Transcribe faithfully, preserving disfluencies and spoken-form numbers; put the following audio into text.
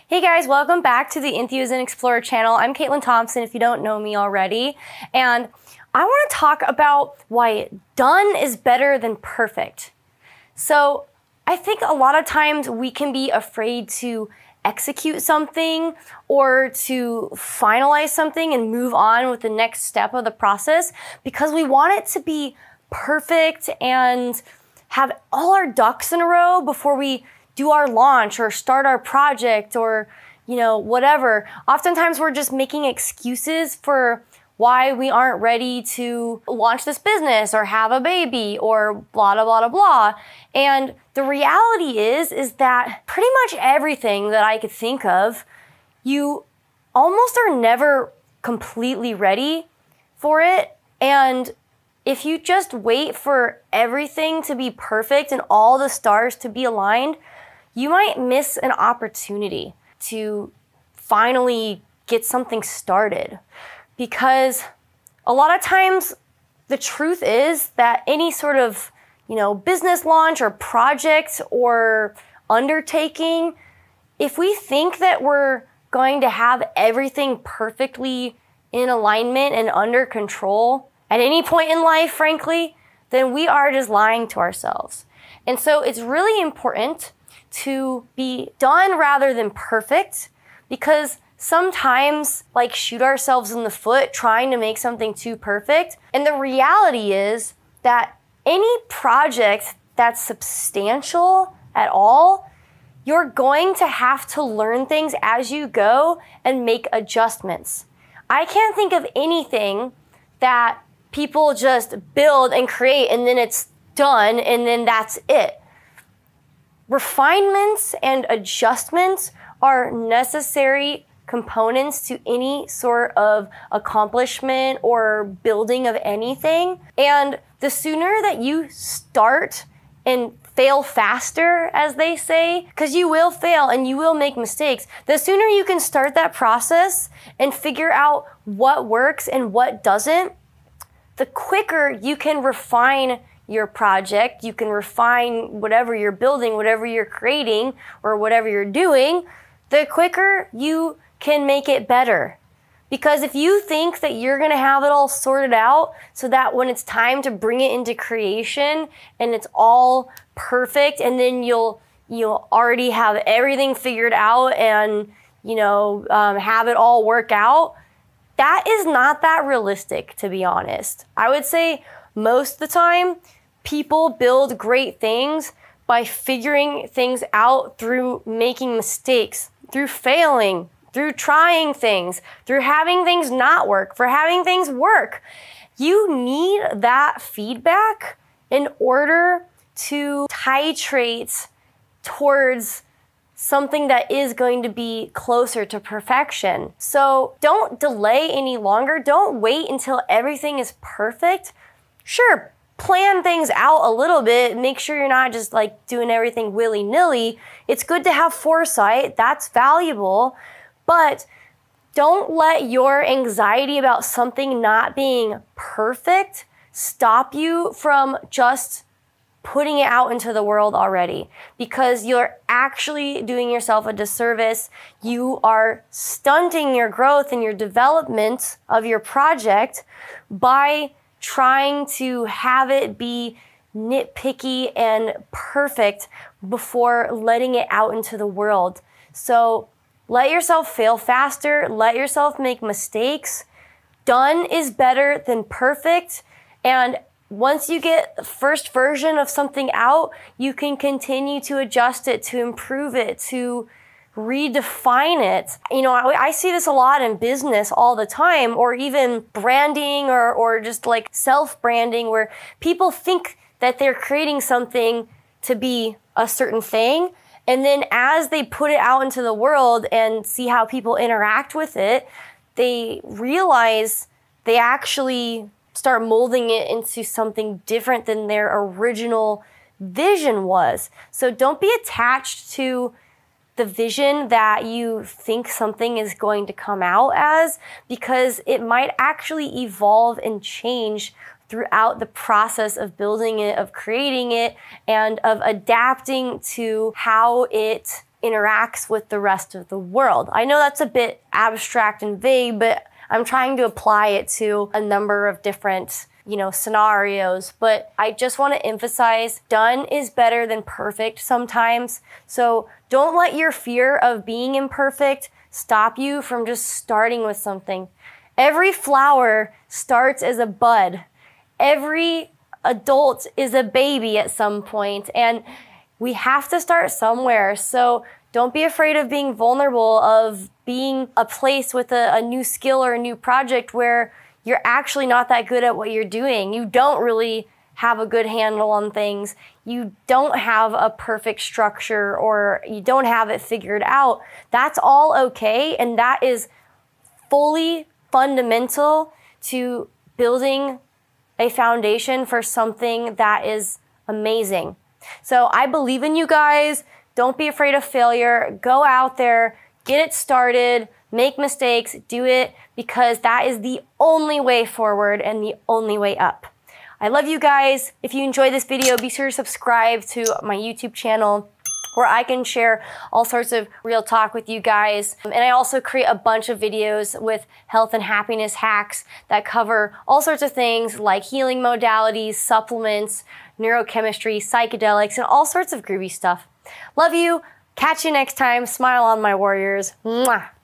Hey guys, welcome back to the Enthuse and Explorer channel. I'm Caitlin Thompson if you don't know me already. And I want to talk about why done is better than perfect. So I think a lot of times we can be afraid to execute something or to finalize something and move on with the next step of the process because we want it to be perfect and have all our ducks in a row before we do our launch or start our project or, you know, whatever. Oftentimes we're just making excuses for why we aren't ready to launch this business or have a baby or blah, blah, blah, blah, blah. And the reality is, is that pretty much everything that I could think of, you almost are never completely ready for it. And if you just wait for everything to be perfect and all the stars to be aligned, you might miss an opportunity to finally get something started. Because a lot of times the truth is that any sort of, you know, business launch or project or undertaking, if we think that we're going to have everything perfectly in alignment and under control at any point in life, frankly, then we are just lying to ourselves. And so it's really important to be done rather than perfect, because sometimes like shoot ourselves in the foot trying to make something too perfect. And the reality is that any project that's substantial at all, you're going to have to learn things as you go and make adjustments. I can't think of anything that people just build and create and then it's done and then that's it. Refinements and adjustments are necessary components to any sort of accomplishment or building of anything. And the sooner that you start and fail faster, as they say, because you will fail and you will make mistakes, the sooner you can start that process and figure out what works and what doesn't, the quicker you can refine your project, you can refine whatever you're building, whatever you're creating, or whatever you're doing, the quicker you can make it better. Because if you think that you're gonna have it all sorted out so that when it's time to bring it into creation and it's all perfect and then you'll you'll already have everything figured out and you know um, have it all work out, that is not that realistic, to be honest. I would say most of the time, people build great things by figuring things out through making mistakes, through failing, through trying things, through having things not work, for having things work. You need that feedback in order to titrate towards something that is going to be closer to perfection. So don't delay any longer. Don't wait until everything is perfect. Sure, plan things out a little bit. Make sure you're not just like doing everything willy-nilly. It's good to have foresight. That's valuable. But don't let your anxiety about something not being perfect stop you from just putting it out into the world already, because you're actually doing yourself a disservice. You are stunting your growth and your development of your project by trying to have it be nitpicky and perfect before letting it out into the world. So let yourself fail faster, let yourself make mistakes. Done is better than perfect. And once you get the first version of something out, you can continue to adjust it, to improve it, to redefine it. You know, I, I see this a lot in business all the time, or even branding or, or just like self-branding, where people think that they're creating something to be a certain thing. And then as they put it out into the world and see how people interact with it, they realize they actually start molding it into something different than their original vision was. So don't be attached to the vision that you think something is going to come out as, because it might actually evolve and change throughout the process of building it, of creating it, and of adapting to how it interacts with the rest of the world. I know that's a bit abstract and vague, but I'm trying to apply it to a number of different, you know, scenarios. But I just want to emphasize done is better than perfect sometimes. So don't let your fear of being imperfect stop you from just starting with something. Every flower starts as a bud. Every adult is a baby at some point, and we have to start somewhere. So don't be afraid of being vulnerable, of being a place with a, a new skill or a new project where you're actually not that good at what you're doing. You don't really have a good handle on things. You don't have a perfect structure, or you don't have it figured out. That's all okay, and that is fully fundamental to building a foundation for something that is amazing. So I believe in you guys. Don't be afraid of failure. Go out there, get it started, make mistakes, do it, because that is the only way forward and the only way up. I love you guys. If you enjoyed this video, be sure to subscribe to my YouTube channel, where I can share all sorts of real talk with you guys. And I also create a bunch of videos with health and happiness hacks that cover all sorts of things like healing modalities, supplements, neurochemistry, psychedelics, and all sorts of groovy stuff. Love you. Catch you next time. Smile on, my warriors. Mwah.